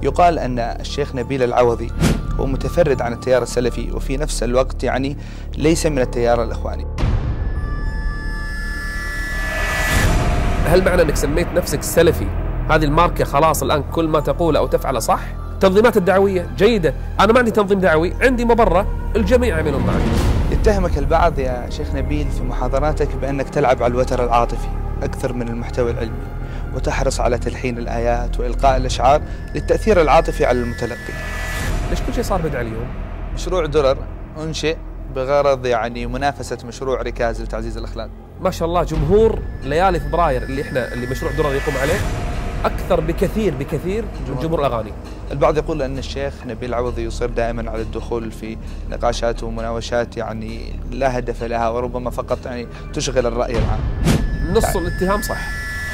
يقال أن الشيخ نبيل العوضي هو متفرد عن التيار السلفي، وفي نفس الوقت يعني ليس من التيار الإخواني. هل معنى أنك سميت نفسك سلفي هذه الماركة خلاص الآن كل ما تقوله أو تفعله صح؟ التنظيمات الدعوية جيدة، أنا ما عندي تنظيم دعوي، عندي مبرة الجميع يعملون معي. يتهمك البعض يا شيخ نبيل في محاضراتك بأنك تلعب على الوتر العاطفي أكثر من المحتوى العلمي، وتحرص على تلحين الآيات وإلقاء الأشعار للتأثير العاطفي على المتلقي. ليش كل شيء صار بدعة اليوم؟ مشروع درر أنشئ بغرض يعني منافسة مشروع ركاز لتعزيز الأخلاق. ما شاء الله جمهور ليالي فبراير اللي مشروع درر يقوم عليه أكثر بكثير من جمهور أغاني. البعض يقول أن الشيخ نبيل العوضي يصر دائما على الدخول في نقاشات ومناوشات يعني لا هدف لها، وربما فقط يعني تشغل الرأي العام. نص الاتهام صح.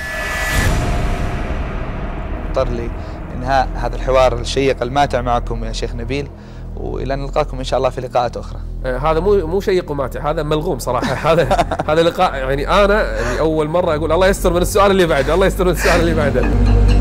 اضطر لي إنهاء هذا الحوار الشيق الماتع معكم يا شيخ نبيل، وإلى أن نلقاكم إن شاء الله في لقاءات أخرى. هذا مو شيق وماتع، هذا ملغوم صراحة. هذا لقاء يعني أنا أول مرة أقول الله يستر من السؤال اللي بعده، الله يستر من السؤال اللي بعده.